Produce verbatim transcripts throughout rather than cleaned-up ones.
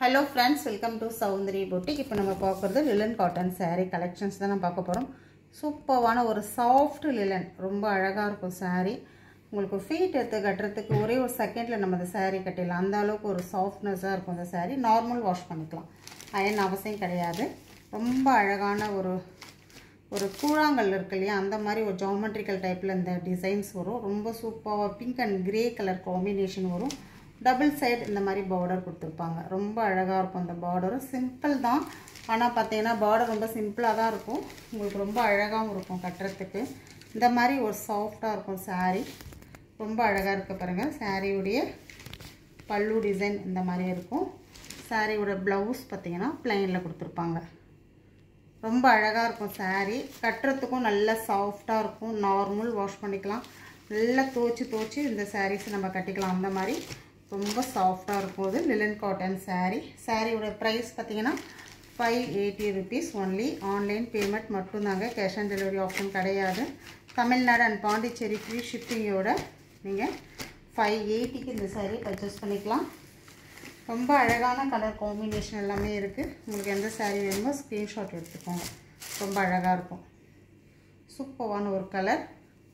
Hello friends, welcome to Soundari Boutique. இப்போ நம்ம பார்க்கிறது linen cotton saree collections தான் நம்ம பார்க்க போறோம். சூப்பரான ஒரு soft linen, ரொம்ப அழகா இருக்கும் saree. உங்களுக்கு ஃபீட் எடுத்து கட்டறதுக்கு ஒரே ஒரு செகண்ட்ல நம்ம இந்த saree கட்டிடலாம். அந்த அளவுக்கு ஒரு சாஃப்ட்னஸா இருக்கும் இந்த saree. நார்மல் வாஷ் பண்ணிக்கலாம். அயன் அவசியம் கிடையாது. ரொம்ப அழகான ஒரு ஒரு கூழாங்கல் இருக்கு இல்லையா, அந்த மாதிரி ஒரு ஜியோமெட்ரிக்கல் டைப்ல இந்த டிசைன்ஸ் வரும். ரொம்ப சூப்பரா pink and grey colour combination வரும். டபுள் சைடு இந்த மாதிரி பார்டர் கொடுத்துருப்பாங்க. ரொம்ப அழகாக இருக்கும் அந்த பார்டரும். சிம்பிள் தான், ஆனால் பார்த்தீங்கன்னா பார்டர் ரொம்ப சிம்பிளாக தான் இருக்கும். உங்களுக்கு ரொம்ப அழகாகவும் இருக்கும் கட்டுறதுக்கு. இந்த மாதிரி ஒரு சாஃப்டாக இருக்கும் saree. ரொம்ப அழகாக இருக்க பாருங்கள். சாரியுடைய பல்லு டிசைன் இந்த மாதிரி இருக்கும். சாரியோட ப்ளவுஸ் பார்த்தீங்கன்னா பிளைனில் கொடுத்துருப்பாங்க. ரொம்ப அழகாக இருக்கும் saree. கட்டுறதுக்கும் நல்லா சாஃப்டாக இருக்கும். நார்மல் வாஷ் பண்ணிக்கலாம். நல்லா துவச்சி துவச்சி இந்த சாரீஸ் நம்ம கட்டிக்கலாம். அந்த மாதிரி ரொம்ப சாஃப்டாக இருக்கும். இது லிலன் காட்டன் saree. சாரியோட ப்ரைஸ் பார்த்தீங்கன்னா five eighty rupees only. Online payment மட்டும்தாங்க, கேஷ் ஆன் டெலிவரி ஆப்ஷன் கிடையாது. தமிழ்நாடு அண்ட் பாண்டிச்சேரி ஃப்ரீ ஷிப்பிங்கோட நீங்கள் ஃபைவ் எயிட்டிக்கு இந்த saree பர்ச்சேஸ் பண்ணிக்கலாம். ரொம்ப அழகான கலர் காம்பினேஷன் எல்லாமே இருக்குது. உங்களுக்கு எந்த saree வேணுமோ ஸ்க்ரீன்ஷாட் எடுத்துக்கோங்க. ரொம்ப அழகாக இருக்கும். சூப்பரான ஒரு கலர்.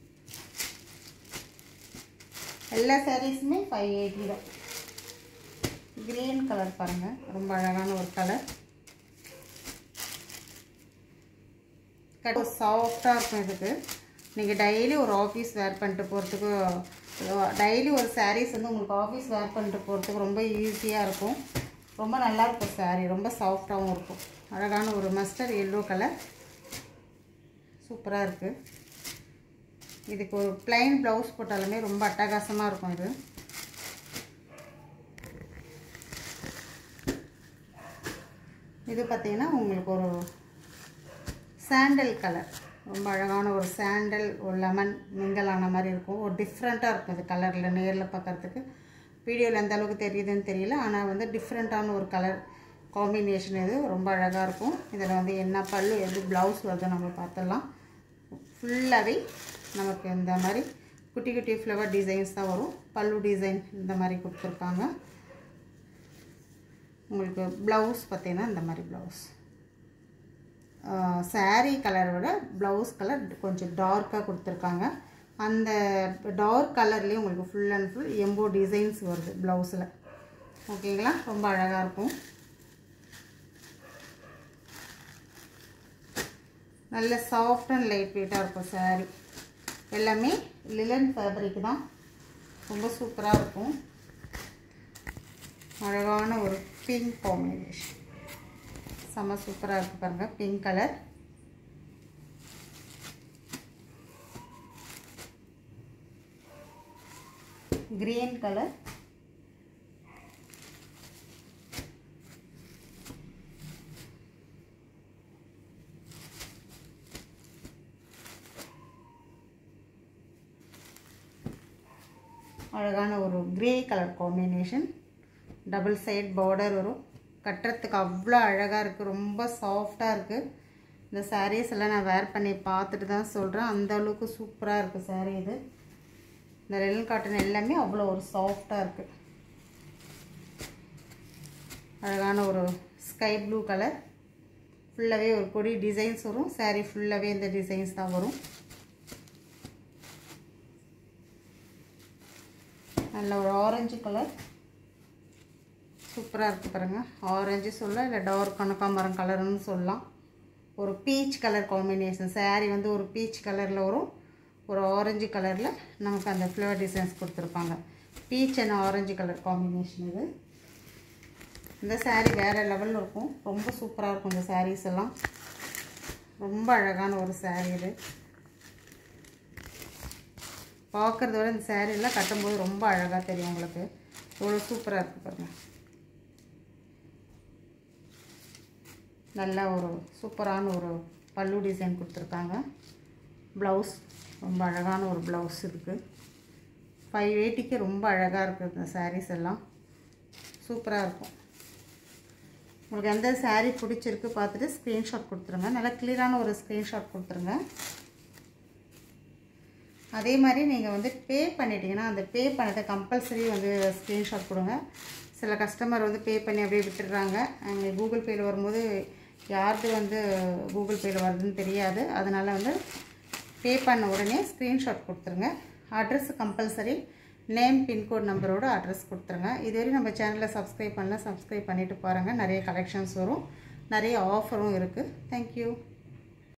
எல்லா சாரீஸுமே ஃபைவ் எயிட்டி தான். கிரீன் கலர் பாருங்கள், ரொம்ப அழகான ஒரு கலர். கட் சாஃப்டாக இருக்கும். இதுக்கு நீங்கள் டெய்லி ஒரு ஆஃபீஸ் வேர் பண்ணிட்டு போகிறதுக்கு, டெய்லி ஒரு சாரீஸ் வந்து உங்களுக்கு ஆஃபீஸ் வேர் பண்ணிட்டு போகிறதுக்கு ரொம்ப ஈஸியாக இருக்கும். ரொம்ப நல்லாயிருக்கும் saree. ரொம்ப சாஃப்டாகவும் இருக்கும். அழகான ஒரு மஸ்டர்ட் எல்லோ கலர் சூப்பராக இருக்குது. இதுக்கு ஒரு பிளைன் ப்ளவுஸ் போட்டாலுமே ரொம்ப அட்டகாசமாக இருக்கும். இது இது பார்த்தீங்கன்னா உங்களுக்கு ஒரு சாண்டல் கலர். ரொம்ப அழகான ஒரு சாண்டல், ஒரு லெமன் மிங்கல் ஆன மாதிரி இருக்கும். ஒரு டிஃப்ரெண்ட்டாக இருக்கும் இது கலரில். நேரில் பார்க்குறதுக்கு வீடியோவில் எந்த அளவுக்கு தெரியுதுன்னு தெரியல, ஆனால் வந்து டிஃப்ரெண்ட்டான ஒரு கலர் காம்பினேஷன். இது ரொம்ப அழகாக இருக்கும். இதில் வந்து என்ன பல்லு எது ப்ளவுஸ் வருது நம்ம பார்த்துடலாம். ஃபுல்லாகவே நமக்கு இந்த மாதிரி குட்டி குட்டி ஃப்ளவர் டிசைன்ஸ் தான் வரும். பல்லு டிசைன் இந்த மாதிரி கொடுத்துருக்காங்க. உங்களுக்கு ப்ளவுஸ் பார்த்தீங்கன்னா இந்த மாதிரி ப்ளவுஸ். சாரீ கலரை விட ப்ளவுஸ் கலர் கொஞ்சம் டார்க்காக கொடுத்துருக்காங்க. அந்த டார்க் கலர்லேயே உங்களுக்கு ஃபுல் அண்ட் ஃபுல் எம்போ டிசைன்ஸ் வருது ப்ளவுஸில். ஓகேங்களா, ரொம்ப அழகாக இருக்கும். நல்ல சாஃப்ட் அண்ட் லைட் வெயிட்டாக இருக்கும் saree. எல்லாமே லிலன் ஃபேப்ரிக் தான். ரொம்ப சூப்பராக இருக்கும். அழகான ஒரு பிங்க் காம்பினேஷன், செம்ம சூப்பராக இருக்குது பாருங்கள். பிங்க் கலர், கிரீன் கலர், அழகான ஒரு grey colour combination. Double side border வரும். கட்டுறதுக்கு அவ்வளோ அழகாக இருக்குது. ரொம்ப சாஃப்டாக இருக்குது. இந்த சாரீஸ் எல்லாம் நான் வேர் பண்ணி பார்த்துட்டு தான் சொல்கிறேன். அந்த அளவுக்கு சூப்பராக இருக்குது saree. இது இந்த லினன் காட்டன் எல்லாமே அவ்வளோ ஒரு சாஃப்டாக இருக்குது. அழகான ஒரு ஸ்கை ப்ளூ கலர். ஃபுல்லாகவே ஒரு கொடி டிசைன்ஸ் வரும். saree ஃபுல்லாகவே இந்த டிசைன்ஸ் தான் வரும். நல்ல ஒரு ஆரஞ்சு கலர் சூப்பராக இருக்குது பாருங்கள். ஆரஞ்சு சொல்ல இல்லை டார்க் கனகாமரம் கலர்னு சொல்லலாம். ஒரு பீச் கலர் காம்பினேஷன். saree வந்து ஒரு பீச் கலரில் வரும். ஒரு ஆரஞ்சு கலரில் நமக்கு அந்த ஃப்ளவர் டிசைன்ஸ் கொடுத்துருப்பாங்க. Peach and orange colour combination இது. இந்த saree வேறு லெவலில் இருக்கும். ரொம்ப சூப்பராக இருக்கும் இந்த sarees எல்லாம். ரொம்ப அழகான ஒரு saree இது. பார்க்குறத விட இந்த சேரீலாம் கட்டும்போது ரொம்ப அழகாக தெரியும் உங்களுக்கு. எவ்வளோ சூப்பராக இருக்குது பாருங்கள். நல்ல ஒரு சூப்பரான ஒரு பல்லு டிசைன் கொடுத்துருக்காங்க. ப்ளவுஸ் ரொம்ப அழகான ஒரு ப்ளவுஸ் இருக்குது. ஃபைவ் எயிட்டிக்கு ரொம்ப அழகாக இருக்குது இந்த சாரீஸ் எல்லாம். சூப்பராக இருக்கும். உங்களுக்கு எந்த saree பிடிச்சிருக்கு பார்த்துட்டு ஸ்க்ரீன்ஷாட் கொடுத்துருங்க. நல்லா கிளியரான ஒரு ஸ்க்ரீன்ஷாட் கொடுத்துருங்க. அதே மாதிரி நீங்கள் வந்து பே பண்ணிட்டீங்கன்னா அந்த பே பண்ணதை கம்பல்சரி வந்து ஸ்க்ரீன்ஷாட் கொடுங்க. சில கஸ்டமர் வந்து பே பண்ணி அப்படியே விட்டுடுறாங்க. எங்களுக்கு கூகுள் பேயில் வரும்போது யாருக்கு வந்து கூகுள் பேயில் வருதுன்னு தெரியாது. அதனால் வந்து பே பண்ண உடனே ஸ்க்ரீன்ஷாட் கொடுத்துருங்க. அட்ரஸ் கம்பல்சரி நேம் பின்கோட் நம்பரோட அட்ரஸ் கொடுத்துருங்க. இதுவரை நம்ம சேனலை சப்ஸ்கிரைப் பண்ணல, சப்ஸ்கிரைப் பண்ணிவிட்டு பாருங்கள். நிறைய கலெக்ஷன்ஸ் வரும், நிறைய ஆஃபரும் இருக்குது. தேங்க்யூ.